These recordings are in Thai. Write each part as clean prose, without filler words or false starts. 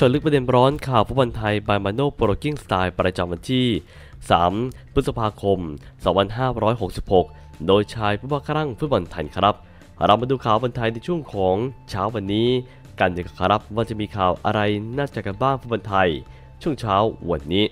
าะลึกประเด็นร้อนข่าวฟุตบอลไทย by Mano Broking Style ประจำวันที่ 3 พฤษภาคม 2566 โดยชายผู้บ้าคลั่งฟุตบอลไทยครับเรามาดูข่าวฟุตบอลไทยในช่วงของเช้าวันนี้กันดีครับว่าจะมีข่าวอะไรน่าจะกันบ้างฟุตบอลไทยช่วงเช้าวันนี้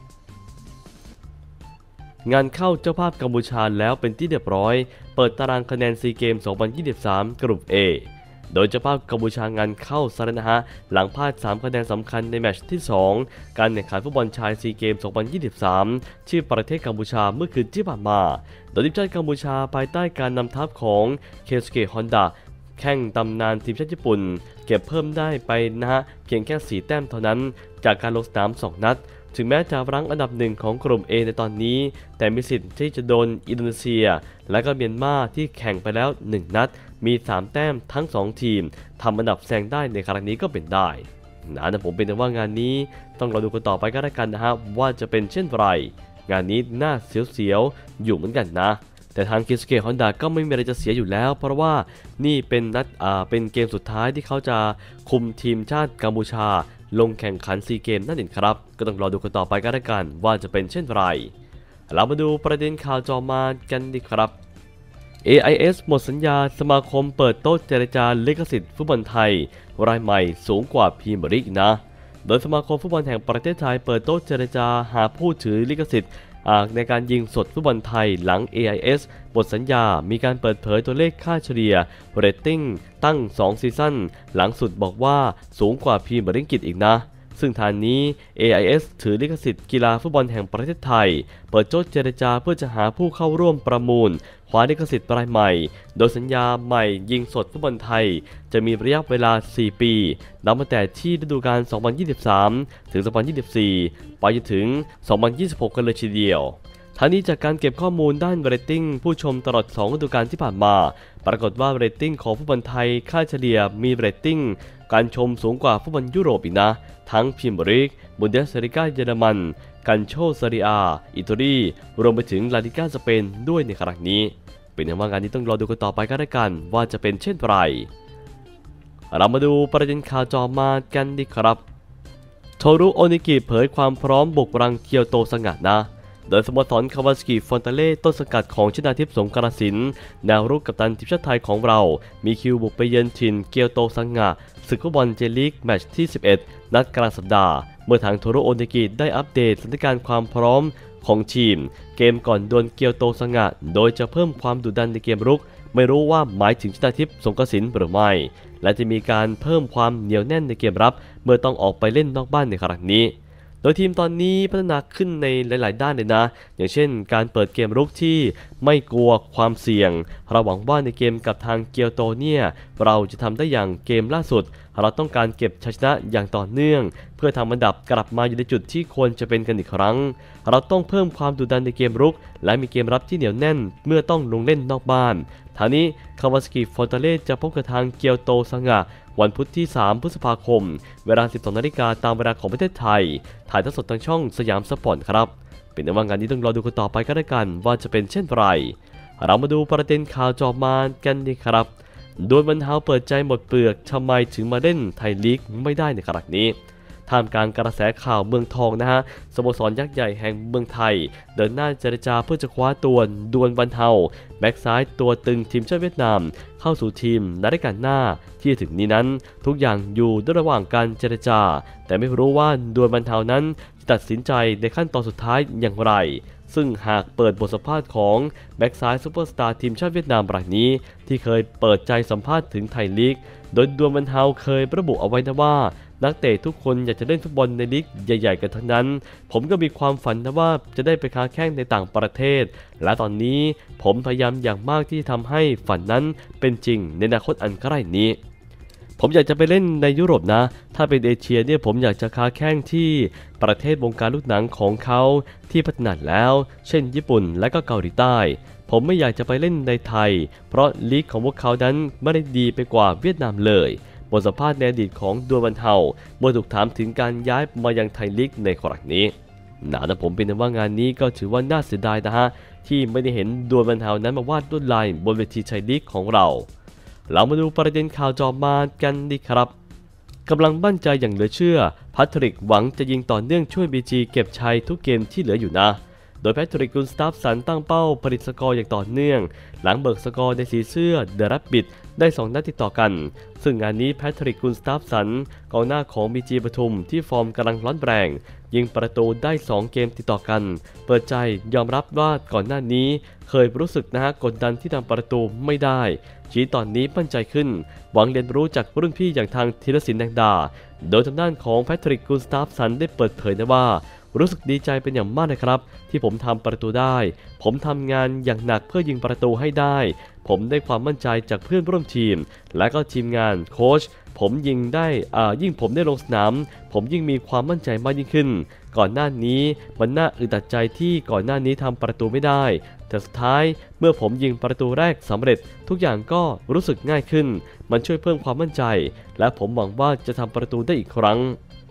งานเข้าเจ้าภาพกัมพูชาแล้วเป็นที่เรียบร้อยเปิดตารางคะแนนซีเกม 2023 กลุ่ม A โดยเจ้าภาพกัมพูชางานเข้าซะแล้วนะฮะหลังพลาด3คะแนนสำคัญในแมตช์ที่ 2 การแข่งขันฟุตบอลชายซีเกม 2023 ที่ประเทศกัมพูชาเมื่อคืนที่ผ่านมาโดยทีมชาติกัมพูชาภายใต้การนำทัพของเคสเกฮอนดาแข่งตำนานทีมชาติญี่ปุ่นเก็บเพิ่มได้ไปนะฮะเพียงแค่4 แต้มเท่านั้นจากการลงสนาม2 นัดถึงแม้จะรั้งอันดับ1ของกลุ่ม A ในตอนนี้แต่มีสิทธิ์ที่จะโดนอินโดนีเซียและก็เมียนมาที่แข่งไปแล้ว1 นัดมี3 แต้มทั้ง2ทีมทำอันดับแซงได้ในครั้งนี้ก็เป็นได้นะผมเป็นแต่ว่างานนี้ต้องรอดูกันต่อไปก็แล้วกันนะฮะว่าจะเป็นเช่นไรงานนี้น่าเสียวๆอยู่เหมือนกันนะแต่ทางเคสเกฮอนดาก็ไม่มีอะไรจะเสียอยู่แล้วเพราะว่านี่เป็นเป็นเกมสุดท้ายที่เขาจะคุมทีมชาติกัมพูชาลงแข่งขันซีเกมนั่นเองครับก็ต้องรอดูกันต่อไปก็แล้วกันว่าจะเป็นเช่นไรเรามาดูประเด็นข่าวจอมากันดีครับ AIS หมดสัญญาสมาคมเปิดโต๊ะเจรจาลิขสิทธิ์ฟุตบอลไทยรายใหม่สูงกว่าพรีเมียร์ลีกนะโดยสมาคมฟุตบอลแห่งประเทศไทยเปิดโต๊ะเจรจาหาผู้ถือลิขสิทธิ์ในการยิงสดฟุตบอลไทยหลัง AIS หมดสัญญามีการเปิดเผยตัวเลขค่าเฉลี่ยเรตติ้งตั้ง2 ซีซั่นหลังสุดบอกว่าสูงกว่าพรีเมียร์ลีกอีกนะซึ่งทางนี้ AIS ถือลิขสิทธิ์กีฬาฟุตบอลแห่งประเทศไทยเปิดโต๊ะเจรจาเพื่อจะหาผู้เข้าร่วมประมูลคว้าลิขสิทธิ์รายใหม่โดยสัญญาใหม่ยิงสดฟุตบอลไทยจะมีระยะเวลา4 ปีนับตั้งแต่ที่ฤดูกาล 2023 ถึง 2024 ไปจนถึง 2026 กันเลยทีเดียวทั้งนี้จากการเก็บข้อมูลด้านเรตติ้งผู้ชมตลอด2 ฤดูกาลที่ผ่านมาปรากฏว่าเรตติ้งของฟุตบอลไทยค่าเฉลี่ยมีเรตติ้งการชมสูงกว่าฟุตบอลยุโรปอีกนะทั้งพรีเมียร์ลีกบุนเดสลีกาเยอรมันกันโชซาริอาอิตาลีรวมไปถึงลาลิก้าสเปนด้วยในครั้งนี้เป็นอย่างว่างานนี้ต้องรอดูกันต่อไปก็แล้วกันว่าจะเป็นเช่นไรเรามาดูประเด็นข่าวจอมากันดีครับโทรุโอนิกิเผยความพร้อมบุกรังเกียวโตสงัดนะโดยสโมสรคาวาซากิฟอนตาเล่ต้นสังกัดของชนาทิพย์สงกรสินแนวรุกกัปตันทีมชาติไทยของเรามีคิวบุกไปเยือนถิ่นเกียวโตซังงะศึกฟุตบอลเจลีกแมตช์ที่ 11 นัดกลางสัปดาห์เมื่อทางโทโรโอนิกิได้อัปเดตสถานการณ์ความพร้อมของทีมเกมก่อนดวลเกียวโตซังงะโดยจะเพิ่มความดุดันในเกมรุกไม่รู้ว่าหมายถึงชนาทิพย์สงกรสินหรือไม่และจะมีการเพิ่มความเหนียวแน่นในเกมรับเมื่อต้องออกไปเล่นนอกบ้านในครั้งนี้โดยทีมตอนนี้พัฒนาขึ้นในหลายๆด้านเลยนะอย่างเช่นการเปิดเกมรุกที่ไม่กลัวความเสี่ยงเราหวังว่าในเกมกับทางเกียวโตเนี่ยเราจะทำได้อย่างเกมล่าสุดเราต้องการเก็บชัยชนะอย่างต่อเนื่องเพื่อทำอันดับกลับมาอยู่ในจุดที่ควรจะเป็นกันอีกครั้งเราต้องเพิ่มความดุดันในเกมรุกและมีเกมรับที่เหนียวแน่นเมื่อต้องลงเล่นนอกบ้านทางนี้คาวาซากิฟอนตาเล่จะพบกับทางเกียวโตซังงะวันพุธที่ 3 พฤษภาคมเวลา 12 นาฬิกาตามเวลาของประเทศไทยถ่ายทอดสดทางช่องสยามสปอร์ตครับเป็นในว่างานนี้ต้องรอดูกันต่อไปก็แล้วกันว่าจะเป็นเช่นไรเรามาดูประเด็นข่าวจอมากันดีครับโดยบรรเทาเปิดใจหมดเปลือกทำไมถึงมาเล่นไทยลีกไม่ได้ในครั้งนี้ท่ามกลางกระแสข่าวเมืองทองนะฮะสโมสรยักษ์ใหญ่แห่งเมืองไทยเดินหน้าเจรจาเพื่อจะคว้าตัวดวลบรรเทาแบ็กซ้ายตัวตึงทีมชาติเวียดนามเข้าสู่ทีมในรายการหน้าที่ถึงนี้นั้นทุกอย่างอยู่ระหว่างการเจรจาแต่ไม่รู้ว่าดวลบรรเทานั้นจะตัดสินใจในขั้นตอนสุดท้ายอย่างไรซึ่งหากเปิดบทสัมภาษณ์ของแบ็กซ้ายซูเปอร์สตาร์ทีมชาติเวียดนามรายนี้ที่เคยเปิดใจสัมภาษณ์ถึงไทยลีกโดยดวลบรรเทาเคยระบุเอาไว้นะว่านักเตะทุกคนอยากจะเล่นฟุตบอลในลีกใหญ่ๆกันทั้งนั้นผมก็มีความฝันนะว่าจะได้ไปค้าแข่งในต่างประเทศและตอนนี้ผมพยายามอย่างมากที่จะทำให้ฝันนั้นเป็นจริงในอนาคตอันใกล้นี้ผมอยากจะไปเล่นในยุโรปนะถ้าเป็นเอเชียเนี่ยผมอยากจะค้าแข่งที่ประเทศวงการลูกหนังของเขาที่พัฒนาแล้วเช่นญี่ปุ่นและก็เกาหลีใต้ผมไม่อยากจะไปเล่นในไทยเพราะลีกของพวกเขานั้นไม่ได้ดีไปกว่าเวียดนามเลยบทสัมภาษณ์ในอดีตของดวลบรรเทาเมื่อถูกถามถึงการย้ายมายังไทยลีกในครั้งนี้นะผมเป็นว่างานนี้ก็ถือว่าน่าเสียดายนะฮะที่ไม่ได้เห็นดวลบรรเทานั้นมาวาดลวดลายบนเวทีไทยลีกของเรามาดูประเด็นข่าวจอมากันดีครับกำลังมั่นใจอย่างเหลือเชื่อแพทริกหวังจะยิงต่อเนื่องช่วย BG เก็บชัยทุกเกมที่เหลืออยู่นะโดยแพทริก กุนสตาฟสันตั้งเป้าผลิตสกอร์อย่างต่อเนื่องหลังเบิกสกอร์ในสีเสื้อเดอะแรบบิทได้2นัดติดต่อกันซึ่งงานนี้แพทริก กุนสตาฟสันกองหน้าของ BG ปทุมที่ฟอร์มกำลังร้อนแรงยิงประตูได้2เกมติดต่อกันเปิดใจยอมรับว่าก่อนหน้านี้เคยรู้สึกกดดันที่ทำประตูไม่ได้ชี้ตอนนี้มั่นใจขึ้นหวังเรียนรู้จากรุ่นพี่อย่างทางธีรศิลป์แดงดาโดยทางด้านของแพทริก กุนสตาฟสันได้เปิดเผยนะว่ารู้สึกดีใจเป็นอย่างมากนะครับที่ผมทำประตูได้ผมทำงานอย่างหนักเพื่อยิงประตูให้ได้ผมได้ความมั่นใจจากเพื่อนร่วมทีมและก็ทีมงานโค้ชผมยิงได้ยิ่งผมได้ลงสนามผมยิ่งมีความมั่นใจมากยิ่งขึ้นก่อนหน้านี้มันน่าอึดอัดใจที่ก่อนหน้านี้ทำประตูไม่ได้แต่สุดท้ายเมื่อผมยิงประตูแรกสำเร็จทุกอย่างก็รู้สึกง่ายขึ้นมันช่วยเพิ่มความมั่นใจและผมหวังว่าจะทำประตูได้อีกครั้ง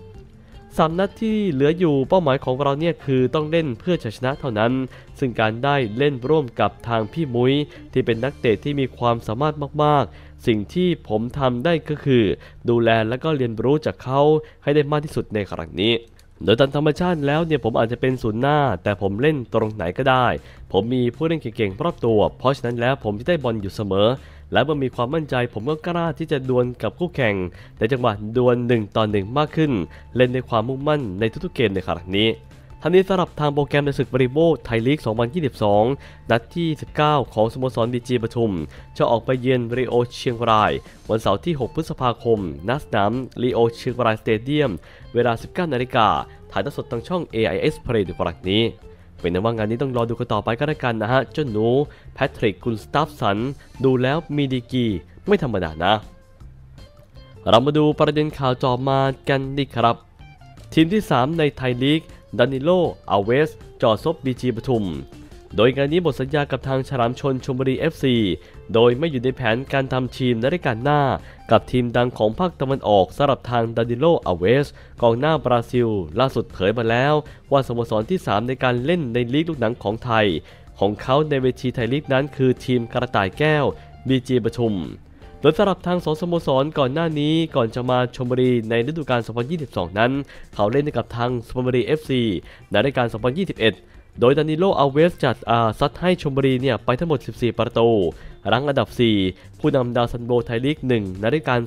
3 นัดที่เหลืออยู่เป้าหมายของเราเนี่ยคือต้องเล่นเพื่อชัยชนะเท่านั้นซึ่งการได้เล่นร่วมกับทางพี่มุ้ยที่เป็นนักเตะที่มีความสามารถมากๆสิ่งที่ผมทำได้ก็คือดูแลและก็เรียนรู้จากเขาให้ได้มากที่สุดในครั้งนี้โดยตามธรรมชาติแล้วเนี่ยผมอาจจะเป็นศูนย์หน้าแต่ผมเล่นตรงไหนก็ได้ผมมีผู้เล่นเก่งๆรอบตัวเพราะฉะนั้นแล้วผมจะได้บอลอยู่เสมอและเมื่อมีความมั่นใจผมก็กล้าที่จะดวลกับคู่แข่งในจังหวะดวล1 ต่อ 1มากขึ้นเล่นในความมุ่งมั่นในทุกๆเกมในครั้งนี้ทั้งนี้สำหรับทางโปรแกรมในศึกบริโภคไทยลีก 2022 นัดที่ 19 ของสโมสร BG ปทุมจะออกไปเยือนริโอเชียงรายวันเสาร์ที่ 6 พฤษภาคมณสนามริโอเชียงรายสเตเดียมเวลา 19 นาฬิกาถ่ายทอดสดทางช่อง AIS Play ในครั้งนี้เป็นว่างานนี้ต้องรอดูกันต่อไปก็แล้วกันนะฮะเจ้าหนูแพทริก กุนสตาฟสันดูแล้วมีดีกรีไม่ธรรมดานะเรามาดูประเด็นข่าวต่อมากันดีครับทีมที่ 3 ในไทยลีกดานิโล อัลเวสจ่อซบ BG ปทุมโดยงานนี้หมดสัญญากับทางฉลามชนชลบุรี FC โดยไม่อยู่ในแผนการทำทีมในฤดูกาลหน้ากับทีมดังของภาคตะวันออกสำหรับทางดานิโล อัลเวสกองหน้าบราซิลล่าสุดเผยมาแล้วว่าสโมสรที่ 3 ในการเล่นในลีกลูกหนังของไทยของเขาในเวทีไทยลีกนั้นคือทีมกระต่ายแก้ว BG ปทุมโดยสำหรับทาง2 สโมสรก่อนหน้านี้ก่อนจะมาชลบุรีในฤดูกาล 2022 นั้นเขาเล่นกับทางชลบุรี FC ในฤดูกาล 2021 โดยดานิโล อัลเวสจัดซัดให้ชลบุรีไปทั้งหมด 14 ประตูรั้งอันดับ 4 ผู้นำดาวซันโบไทยลีก 1 ในฤดูกาล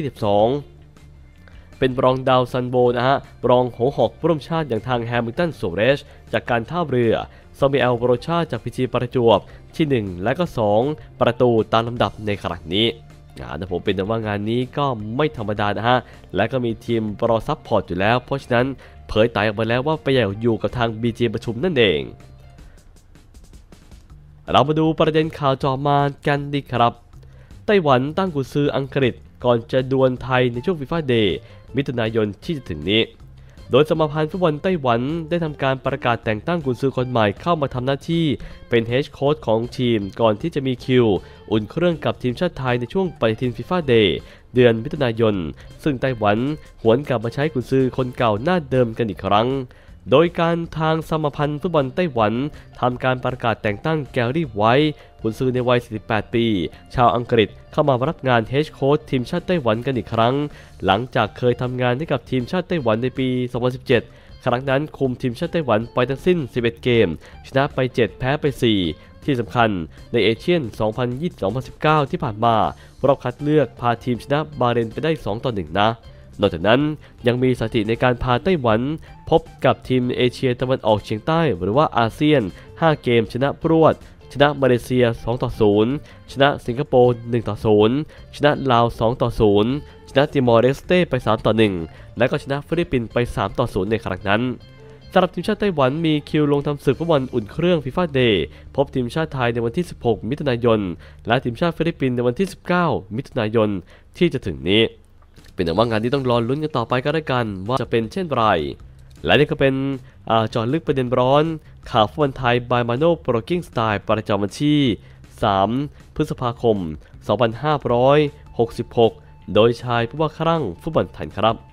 2022 เป็นรองดาวซันโบนะฮะรองหัวหอกร่วมชาติอย่างทางแฮมิลตัน โซเรชจากการท่าเรือซามิเอล โบโรชาจากพีจีประจวบที่ 1 และก็ 2 ประตูตามลำดับในครั้งนี้นะผมเป็นแต่ว่างานนี้ก็ไม่ธรรมดานะฮะและก็มีทีมรอซัพพอร์ตอยู่แล้วเพราะฉะนั้นเผยไต่ออกมาแล้วว่าไปอยู่กับทาง BG ปทุมนั่นเองเรามาดูประเด็นข่าวต่อมากันดีครับไต้หวันตั้งกุญซืออังกฤษก่อนจะดวลไทยในช่วงฟีฟ่าเดย์มิถุนายนที่จะถึงนี้โดยสมาพันธ์ฟุตบอลไต้หวันได้ทำการประกาศแต่งตั้งกุนซือคนใหม่เข้ามาทำหน้าที่เป็นเฮดโค้ชของทีมก่อนที่จะมีคิวอุ่นเครื่องกับทีมชาติไทยในช่วงปฏิทินฟีฟ่าเดย์เดือนมิถุนายนซึ่งไต้หวันหวนกลับมาใช้กุนซือคนเก่าหน้าเดิมกันอีกครั้งโดยการทางสมาพันธ์ฟุตบอลไต้หวันทำการประกาศแต่งตั้งแกรี่ไวท์กุนซือในวัย 48 ปีชาวอังกฤษเข้ามารับงานเฮดโค้ชทีมชาติไต้หวันกันอีกครั้งหลังจากเคยทำงานให้กับทีมชาติไต้หวันในปี 2017 ครั้งนั้นคุมทีมชาติไต้หวันไปทั้งสิ้น 11 เกมชนะไป 7 แพ้ไป 4 ที่สำคัญในเอเชียน 2020-2019 ที่ผ่านมารอบคัดเลือกพาทีมชนะบาห์เรนไปได้ 2-1 นะนอกจากนั้นยังมีสถิติในการพาไต้หวันพบกับทีมเอเชียตะวันออกเฉียงใต้หรือว่าอาเซียน 5 เกมชนะรวดชนะมาเลเซีย 2-0 ชนะสิงคโปร์ 1-0 ชนะลาว 2-0 ชนะติมอร์เลสเต้ไป 3-1 และก็ชนะฟิลิปปินส์ไป 3-0 ในครั้งนั้นสำหรับทีมชาติไต้หวันมีคิวลงทำศึกฟุตบอลอุ่นเครื่องฟีฟ่าเดย์พบทีมชาติไทยในวันที่ 16 มิถุนายนและทีมชาติฟิลิปปินส์ในวันที่ 19 มิถุนายนที่จะถึงนี้เป็นแต่ว่างานที่ต้องรอลุ้นกันต่อไปก็ได้กันว่าจะเป็นเช่นไรและนี่ก็เป็นเจาะลึกประเด็นร้อนข่าวฟุตบอลไทย by Mano Broking Style ประจำวันที่ 3 พฤษภาคม 2566 โดยชายผู้ว่าคลั่งฟุตบอลไทยครับ